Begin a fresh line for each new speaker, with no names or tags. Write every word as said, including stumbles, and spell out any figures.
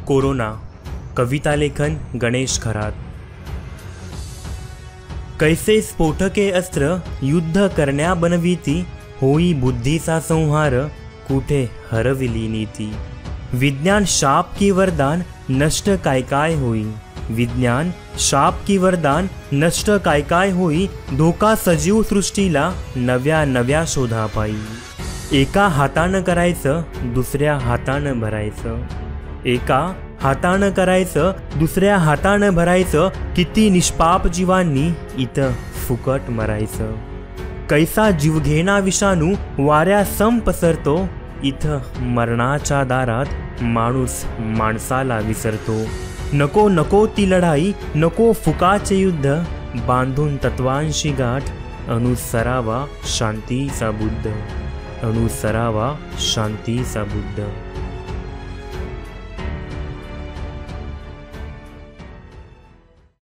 Corona. कवितालेखन Ganesh Kharat. कैसे स्फोटके अस्त्र युद्ध करण्या बनविती, होई बुद्धीचा संहार कुठे हरविली नीती. विज्ञान शाप की वरदान नष्ट काय काय होई. विज्ञान शाप की वरदान नष्ट काय काय होई. धोका सजीव सृष्टीला नव्या नव्या शोधा पायी. एका हातानं करायचं दुसऱ्या हातानं भरायचं. एका हातानं करायचं दुसऱ्या हातानं भरायचं. किती निष्पाप जीवांनी इथं फुकट मरायचं. कैसा जीवघेणा विषाणू वाऱ्या सम पसरतो. इथं मरणाच्या दारात माणूस माणसाला विसरतो. नको नको ती लढाई, नको फुकाचे युद्ध. बांधून तत्वांशी गाठ, अनुसरावा शांतीचा बुद्ध. अनुसरावा शांतीचा बुद्ध.